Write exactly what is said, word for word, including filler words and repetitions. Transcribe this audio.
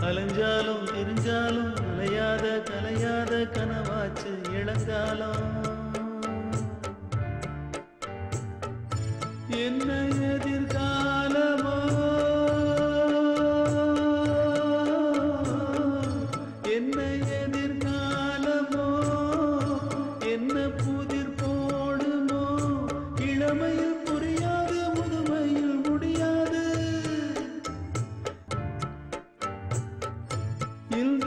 அலைஞ்சாலும் தெரிஞ்சாலும் அலையாத கலையாத கனவாச்சு இளங்காலம். என்ன எதிர்காலமோ என்ன எதிர்காலமோ என்ன புதிர் போடுமோ இளமையில் புரியாது முதுமையில் முடியாது. இந்த